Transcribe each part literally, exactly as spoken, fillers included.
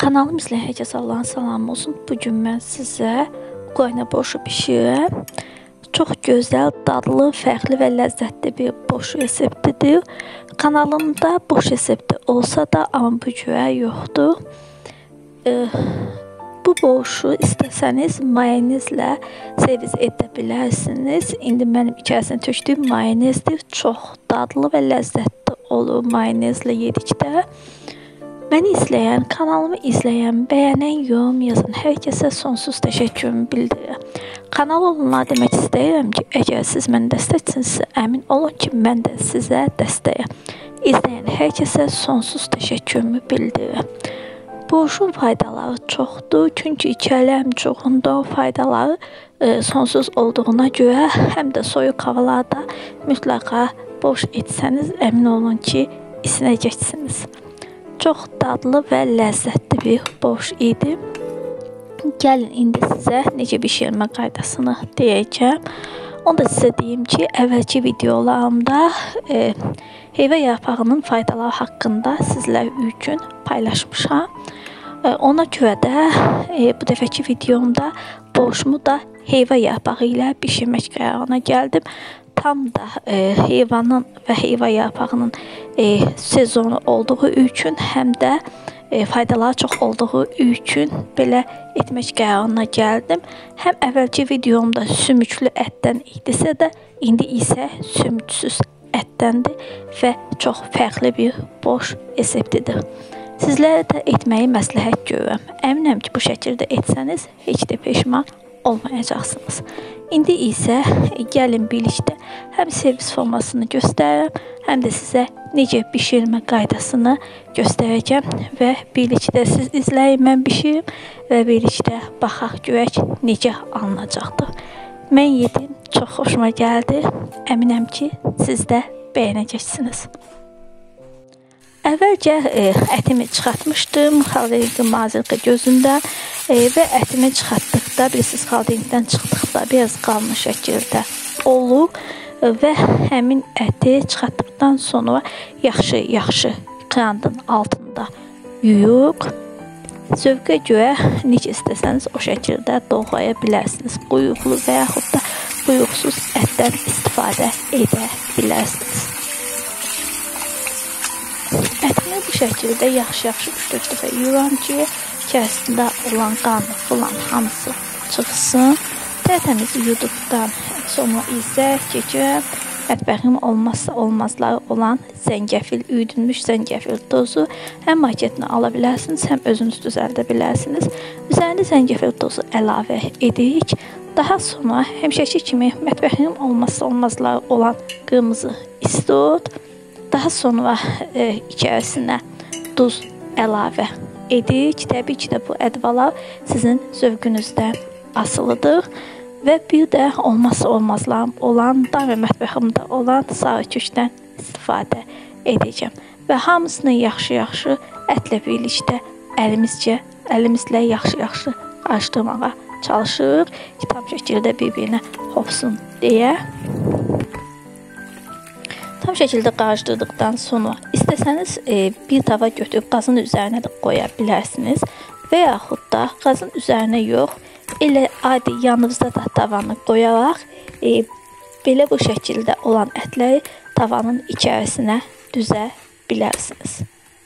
Kanalım izləyən hər kəsə Allahın salamı olsun. Bugün mən sizə Ukrayna borşu bişirirəm. Çox gözəl, dadlı, fərqli və ləzzətli bir borş reseptidir. Kanalımda borş resepti olsa da, amma bu cürə yoxdur. Ee, bu borşu istəsəniz mayonezlə servis edə bilərsiniz. İndi mənim içərisinə tökdüyüm mayonezdir. Çox dadlı və ləzzətli olur mayonezlə yedikdə. Məni izləyən, kanalımı izləyən, bəyənən, yorum yazan hər kəsə sonsuz təşəkkürümü bildirirəm. Kanal olunlar demək istəyirəm ki, əgər siz məni dəstəksinizsə, əmin olun ki, mən də sizə dəstəyəm. İzləyən hər kəsə sonsuz təşəkkürümü bildirirəm. Borşun faydaları çoxdur, çünki içəriyəm çoxunda faydaları e, sonsuz olduğuna görə, həm də soyuq havalarda mütləqa borş etsəniz, əmin olun ki, isinəcəksiniz. Çox dadlı və ləzzətli bir borş idi. Gəlin indi sizə necə bişirmə qaydasını deyəcəm. Onu da sizə deyim ki, əvvəlki videolarımda e, heyvə yarpağının faydaları haqqında sizlər üçün paylaşmışam. E, ona görə də e, bu dəfəki videomda borşumu da heyvə yarpağı ilə bişirmək qərarına gəldim. Tam da e, heyvanın və heyva yarpağının e, sezonu olduğu üçün, həm də e, faydaları çox olduğu üçün belə etmək qərarına gəldim. Həm əvvəlki videomda sümüklü ətdən idisə də, indi isə sümüksüz ətdəndir və çox fərqli bir borş reseptidir. Sizlərə də etməyi məsləhət görürəm. Əminəm ki, bu şəkildə etsəniz heç də peşman olmayacaqsınız. İndi isə gəlin birlikdə həm servis formasını göstərirəm, həm də sizə necə bişirmə qaydasını göstərəcəm və birlikdə siz izləyin, mən bişirim və birlikdə baxaq görək necə alınacaqdır. Mən yedim, çox xoşuma gəldi. Əminəm ki, siz də bəyənəcəksiniz. Əvvəlcə e, ətimi çıxartmışdım xalderingin mazırqa gözündən e, və ətimi çıxartdıqda, bilirsiniz, xalderingdən çıxdıqda biraz qalın şəkildə olur və həmin əti çıxartdıqdan sonra yaxşı-yaxşı krandın altında yuyuq. Zövqə görə necə istəsəniz o şəkildə doğraya bilərsiniz. Quyuqlu və yaxud da quyuqsuz ətdən istifadə edə bilərsiniz. Ətini bu şəkildə yaxşı-yaxşı üç-dörd dəfə yuyuram ki, içərisində olan qanı filan hamısı çıxsın. Tərtəmiz yuduqdan sonra isə keçirəm mətbəxim olmazsa olmazları olan zəncəfil, üyüdülmüş zəncəfil tozu. Həm marketini ala bilərsiniz, həm özünüz düzəldə bilərsiniz. Üzərinə zəncəfil tozu əlavə edirik. Daha sonra həmişəki kimi mətbəxim olmazsa olmazları olan qırmızı istot. Daha sonra e, içərisinə duz əlavə edirik. Təbii ki də bu ədvalar sizin zövqünüzdən asılıdır. Və bir də olmazsa olmazlarım olan, daimi mətbəximdə olan sarı kökdən istifadə edəcəm. Və hamısını yaxşı-yaxşı ətlə birlikdə əlimizcə, əlimizlə yaxşı-yaxşı qarışdırmağa çalışırıq ki, tam şəkildə bir-birinə hopsun deyə. Tam şəkildə qarışdırdıqdan sonra istəsəniz e, bir tava götürüb qazın üzərinə də qoya bilərsiniz və yaxud da qazın üzərinə yox, elə adi yanınızda da tavanı qoyaraq e, belə bu şəkildə olan ətləri tavanın içərisinə düzə bilərsiniz.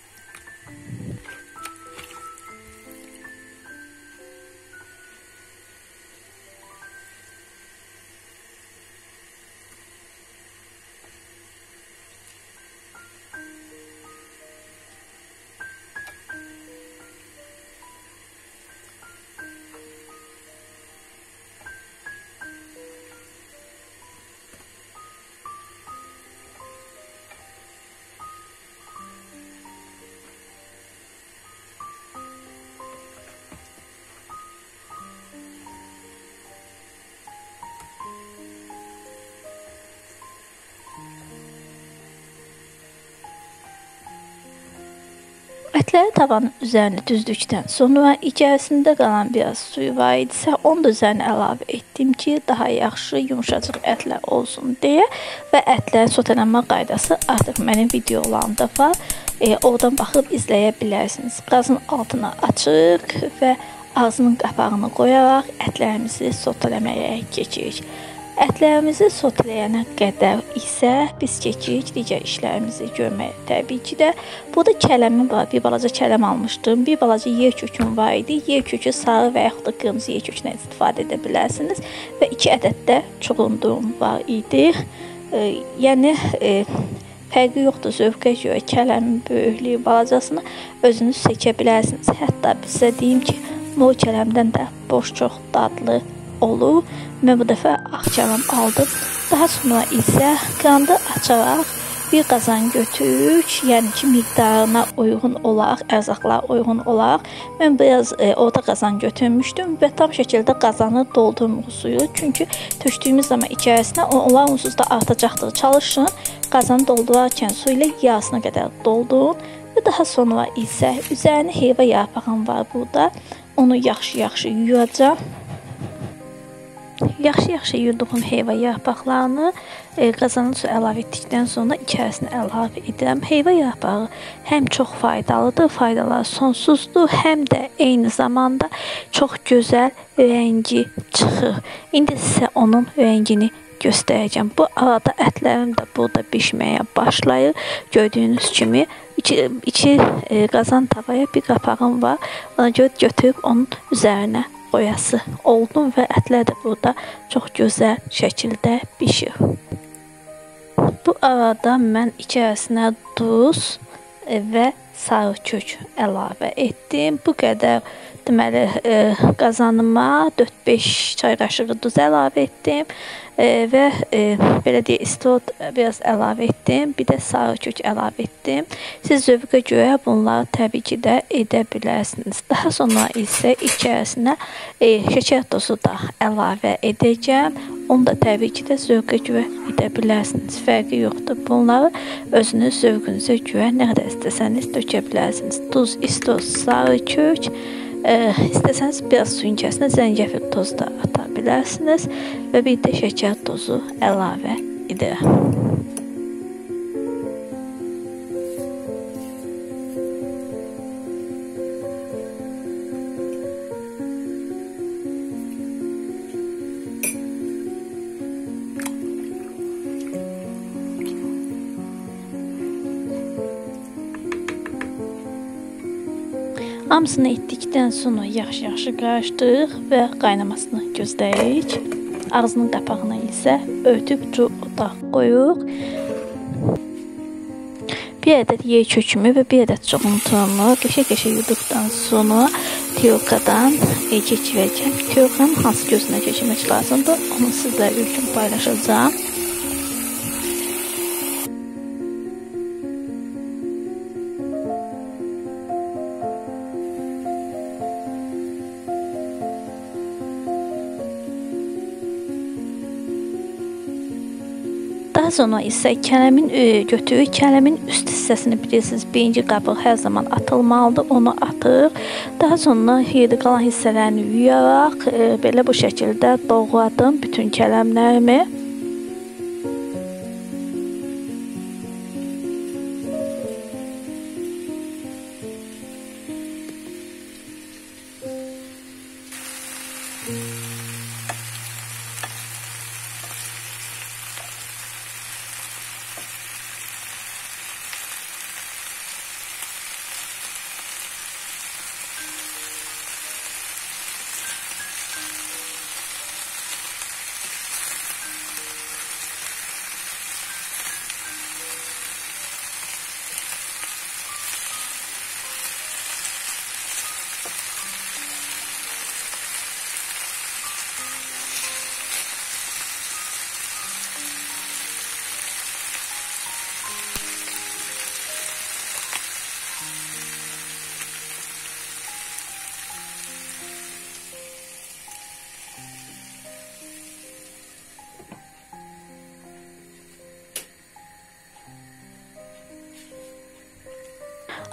Ətləri tavanın üzərinə düzdükdən sonra içərisində qalan biraz suyu var idisə, onu da üzərinə əlavə etdim ki, daha yaxşı, yumuşacıq ətlər olsun deyə və ətlərin sotelənmə qaydası artıq mənim videolarımda var. e, oradan baxıb izləyə bilərsiniz. Qazın altına açıq və ağzının qapağını qoyaraq ətlərimizi sotələməyə keçirik. Ətlərimizi soteləyənə qədər isə biz keçirik digər işlərimizi görməyə. Təbii ki də burada kələmim var. Bir balaca kələm almışdım. Bir balaca yer köküm var idi. Yer kökü sarı və yaxud da qırmızı yer kökündən istifadə edə bilərsiniz. Və iki ədəd də çuğunduğum var idi. E, yəni e, fərqi yoxdur. Zövqə görə kələmin böyüklüyü, balacasını özünüz seçə bilərsiniz. Hətta bizə deyim ki, mor kələmdən də boş çox dadlı olur. Mən bu dəfə ağ kələm aldım. Daha sonra isə qandı açaraq bir qazan götürürük. Yəni ki, miqdarına uyğun olaraq, ərzaqlara uyğun olaraq mən biraz e, orta qazan götürmüşdüm və tam şəkildə qazanı doldurmuruq suyu. Çünki tökdüyümüz zaman içərisinə olan unsuz da artacaqdır. Çalışın, qazanı doldurarkən su ilə yarısına qədər doldurun və daha sonra isə üzərinə heyva yarpağım var burada. Onu yaxşı-yaxşı yuyacağam. Yaxşı-yaxşı yuyduğum heyva yarpaqlarını e, qazana su əlavə etdikdən sonra içərisinə əlavə edirəm. Heyva yarpağı həm çox faydalıdır, faydaları sonsuzdur, həm də eyni zamanda çox gözəl rəngi çıxır. İndi sizə onun rəngini göstərəcəm. Bu arada ətlərim də burada bişməyə başlayır. Gördüyünüz kimi içi, içi e, qazan tavaya bir qapağım var. Ona görə götürüb onun üzərinə qoyası oldum və ətlər də burada çox gözəl şəkildə bişir. Bu arada mən içərisinə duz və sarı kök əlavə etdim. Bu qədər deməli e, qazanıma dörd beş çay qaşığı duz əlavə etdim e, və e, belə deyə istot biraz əlavə etdim. Bir də sarı kök əlavə etdim. Siz zövqə görə bunları təbii ki də edə bilərsiniz. Daha sonra isə içərisinə e, şəkər tozu da əlavə edəcəm. Onu da təbii ki də zövqə görə edə bilərsiniz. Fərqi yoxdur. Bunları özünüz zövqünüzə görə nə qədər istəsəniz dökə bilərsiniz. Duz, istot, sarı kök. E, istəsəniz biraz suyun içərisinə zəncəfil tozu da ata bilərsiniz və bir də şəkər tozu əlavə edirəm. Hamısını etdikdən sonra yaxşı-yaxşı qarışdırırıq və qaynamasını gözləyirik. Ağzının qapağını isə örtüb cuda qoyuruq. Bir ədəd yer kökümü və bir ədəd çuğuntumu qəşə-qəşə yuduqdan sonra tiyolkadan keçirəcəm. Tiyolkanın hansı gözünə keçirmək lazımdır, onu sizlərlə üçün paylaşacağım. Daha sonra isə kələmin götürürük. Kələmin üst hissəsini bilirsiniz, birinci qabıq hər zaman atılmalıdır. Onu atırıq. Daha sonra yerdə qalan hissələrini yuyaraq belə bu şəkildə doğradım bütün kələmlərimi.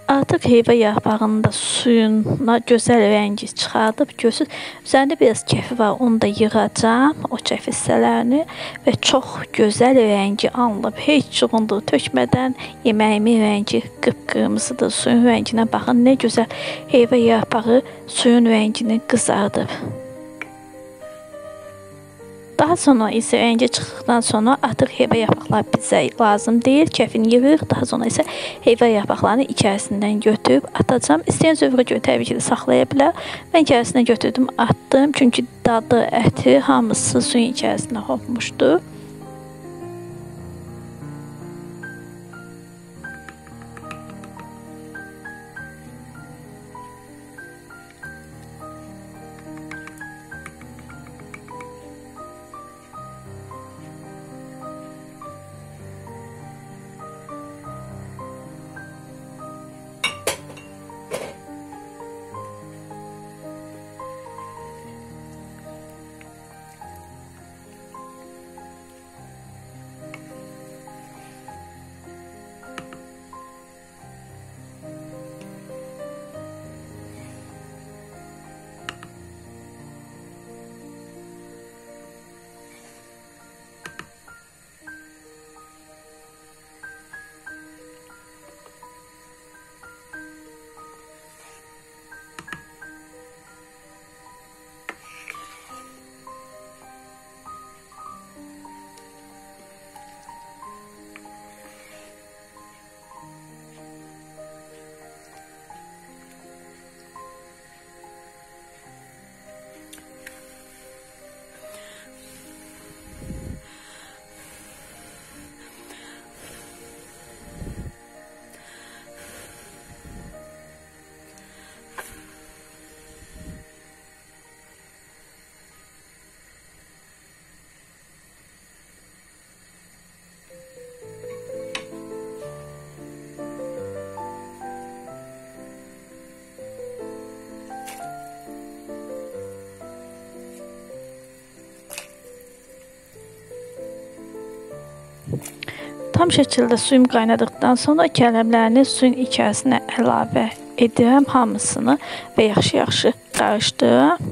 Artıq heyva yarpağının da suyuna gözəl rəngi çıxardıb görürsünüz. Üzərində biraz kəfi var, onu da yığacağam, o kəf hissələrini və çox gözəl rəngi alınıb. Heç çuğunduğu tökmədən yeməyimin rəngi qıpqırmızıdır. Suyun rənginə baxın, nə gözəl heyva yarpağı suyun rəngini qızardıb. Daha sonra isə rəngi çıxdıqdan sonra artıq heyva yarpaqları bizə lazım deyil. Kəfini yığırıq. Daha sonra isə heyva yarpaqlarını içərisindən götürüb atacağım. İstəyən zövrə görə təbii ki də saxlaya bilər. Mən içərisindən götürdüm, atdım. Çünki dadı, əti hamısı suyun içərisinə hopmuşdu. Tam şəkildə suyum qaynadıqdan sonra kələmlərini suyun içərisinə əlavə edirəm hamısını və yaxşı-yaxşı qarışdırıram.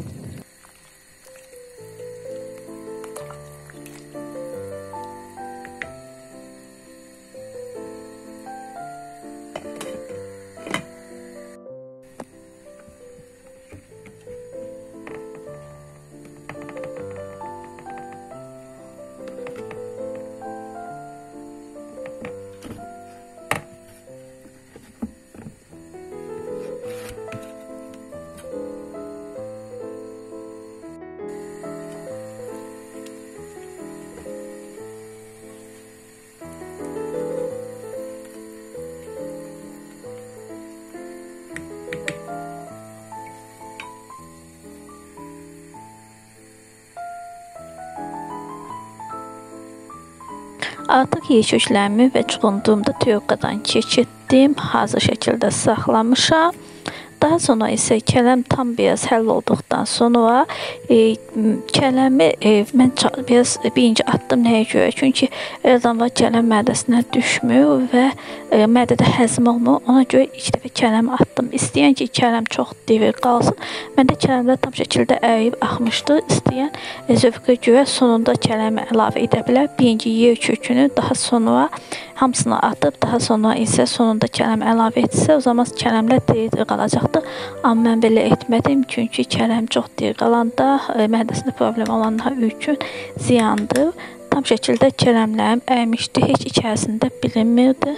Artıq yeşiklərimi və çuğunduğumu da tüyüqadan keçirtdim. Hazır şəkildə saxlamışam. Daha sonra isə kələm tam biraz həll olduqdan sonra e, kələmi e, mən biraz birinci atdım nəyə görə? Çünki eləcən var kələm mədəsinə düşmür və e, mədədə həzm olmur. Ona görə ilk dəfə kələmi atdım. İstəyən ki, kələm çox diri qalsın. Məndə kələmlər tam şəkildə əriyib axmışdı. İstəyən e, zövqə görə sonunda kələmi əlavə edə bilər. Birinci yer kökünü, daha sonra hamısını atıb, daha sonra isə sonunda kələm əlavə etsə, o zaman kələmlər diri qalacaqdır. Amma mən belə etmədim, çünki kələm çox diri qalanda e, mədəsində problem olanlar üçün ziyandır. Tam şəkildə kələmlərim əymişdi, heç içərisində bilinmirdi.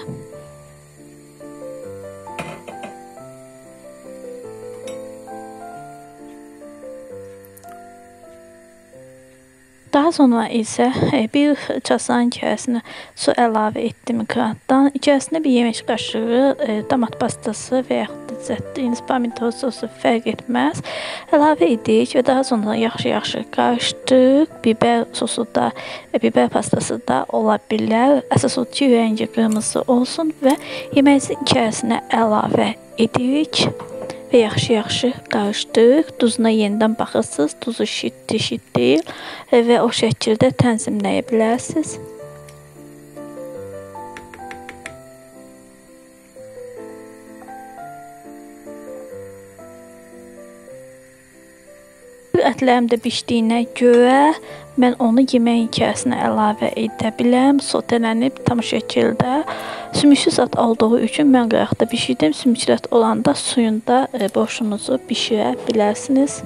Daha sonra isə bir çasanın içərisinə su əlavə etdim krantdan. İçərisinə bir yemək qaşığı tomat pastası və yaxud da zətdiyiniz pomidor sosu fərq etməz. Əlavə edik və daha sonra yaxşı-yaxşı qarışdırdık. Biber sosu da, biber pastası da ola bilər. Əsas o ki, rəngi qırmızı olsun və yeməyimizin içərisinə əlavə edirik. Və yaxşı-yaxşı qarışdırıq. Duzuna yenidən baxırsınız. Duzu şiddi şid deyil və o şəkildə tənzimləyə bilərsiniz. ətlərim də bişdiyinə görə mən onu yeməyin içərisinə əlavə edə biləm. Sotelənib tam şəkildə sümüksüz zat olduğu üçün mən qıraqda bişirdim. Sümüksüz zat olanda suyunda borşunuzu bişirə bilərsiniz.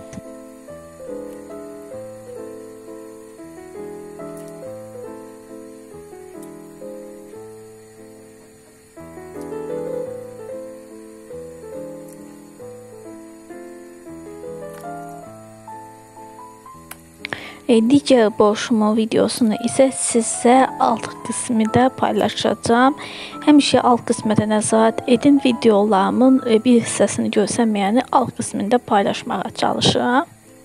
Digər borşumun videosunu isə sizə alt qismində paylaşacağım. Həmişə alt qismdə nəzarət edin. Videolarımın bir hissəsini görsənməyəni alt qismində paylaşmağa çalışıram.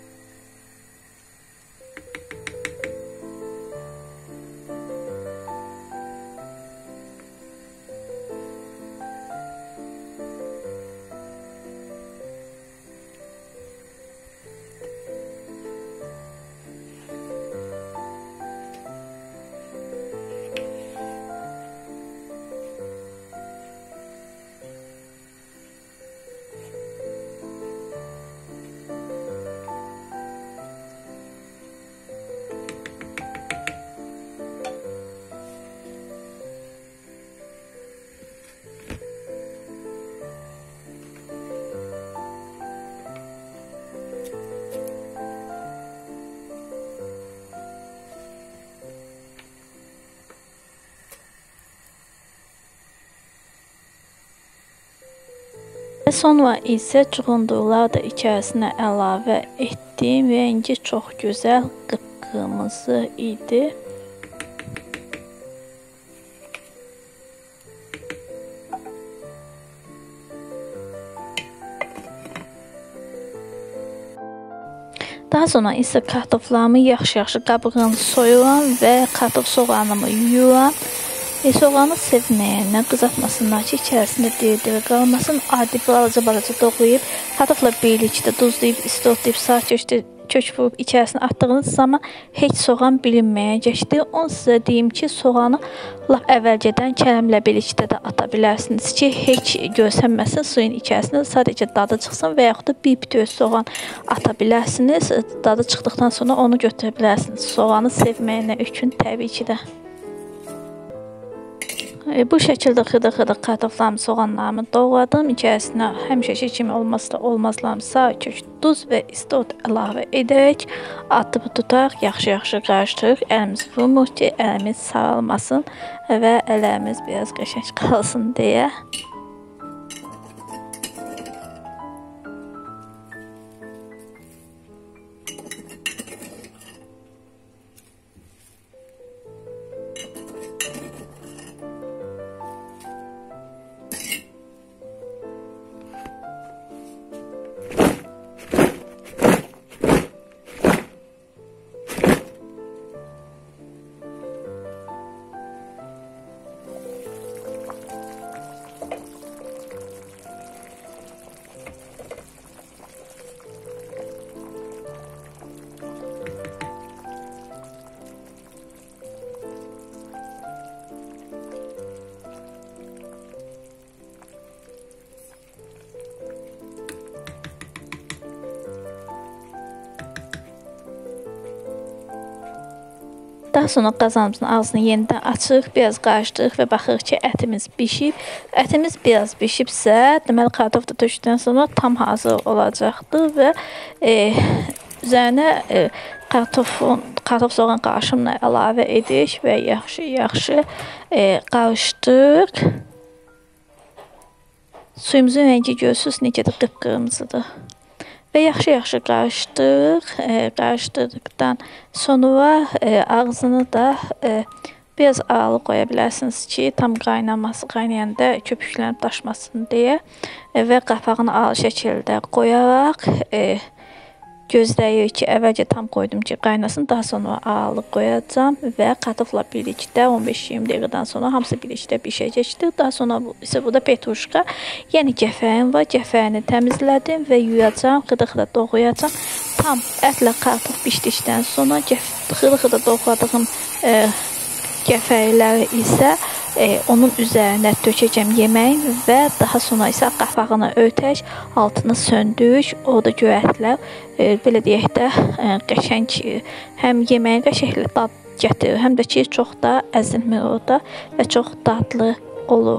Sonra isə çuxundurlar da içərisinə əlavə etdim. Rəngi çox gözəl qıpqırmızı idi. Daha sonra isə kartoflarımı yaxşı-yaxşı qabığını soyuram və kartof soğanımı yuyuram. E, soğanı sevməyənə qızartmasınlar ki, içərisində diri-diri qalmasın. Adi balaca-balaca doğrayıb, kartofla birlikdə duzlayıb, isotlayıb, sağ köşdə kök vurub içərisinə atdığınız zaman heç soğan bilinməyəcəkdir. Onu sizə deyim ki, soğanı lap əvvəlcədən kələmlə birlikdə də ata bilərsiniz ki, heç görsənməsin suyun içərisində, sadəcə dadı çıxsın və yaxud da bir bütöv soğan ata bilərsiniz. Dadı çıxdıqdan sonra onu götürə bilərsiniz. Soğanı sevməyənə üçün təbii ki də. Bu şəkildə xırda-xırda kartoflarımı, soğanlarımı doğradım. İçərisinə həmişəki kimi olmazsa olmazlarım sağ kök, duz və istot əlavə edərək atıb tutaraq yaxşı-yaxşı qarışdırırıq. Əlimiz vurmur ki, əlimiz saralmasın və əllərimiz biraz qəşəng qalsın deyə. Daha sonra qazanımızın ağzını yenidən açırıq, biraz qarışdırırıq və baxırıq ki, ətimiz bişib. Ətimiz biraz bişibsə, deməli kartof da tökdükdən sonra tam hazır olacaqdır və e, üzərinə e, kartofun, kartof soğan qarışımını əlavə edirik və yaxşı-yaxşı e, qarışdırırıq. Suyumuzun rəngi görürsünüz, necə də qıpqırmızıdır. Və yaxşı-yaxşı qarışdırırıq. E, qarışdırdıqdan sonra e, ağzını da e, biraz aralı qoya bilərsiniz ki, tam qaynaması, qaynayanda köpüklərin daşmasın deyə e, və qapağını aralı şəkildə qoyaraq e, gözləyirik ki, əvvəlcə tam qoydum ki, qaynasın, daha sonra aralı qoyacağam və kartofla birlikdə on beş iyirmi dəqiqədən sonra hamısı birlikdə bişəcəkdir. Daha sonra isə burada petruşka, yəni cəfərim var. Cəfərini təmizlədim və yuyacağam, xırda-xırda doğrayacağam. Tam ətlə kartof bişdikdən sonra xırda-xırda doğradığım e, cəfərləri isə e, onun üzərinə tökəcəm yeməyin və daha sonra isə qapağını örtək, altını söndürük. O da göyərtilər e, belə deyək də e, qəşəng həm yeməyin qəşəngli dad gətirir, həm də ki çox da əzilmir orada və çox dadlı olur.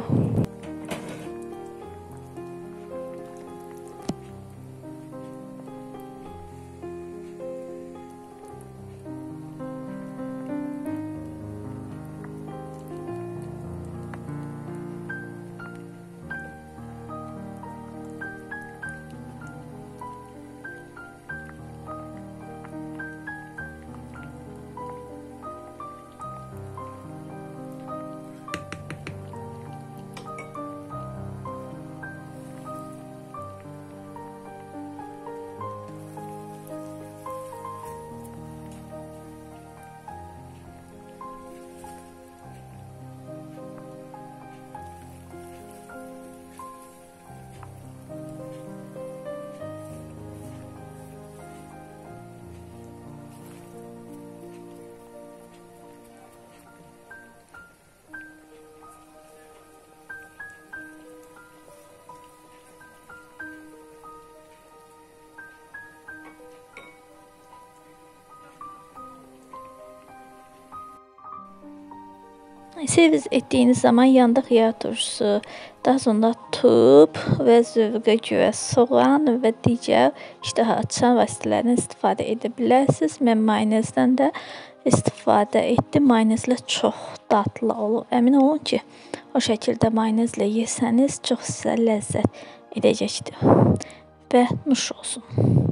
Servis etdiyiniz zaman yanda xiyar turşusu, daha sonra turp və zövqə görə soğan və digər iştaha açan vasitələrdən istifadə edə bilərsiniz. Mən mayonezdən də istifadə etdim. Mayonezlə çox dadlı olur. Əmin olun ki, o şəkildə mayonezlə yesəniz çox sizə ləzzət edəcəkdir. Və nuş olsun.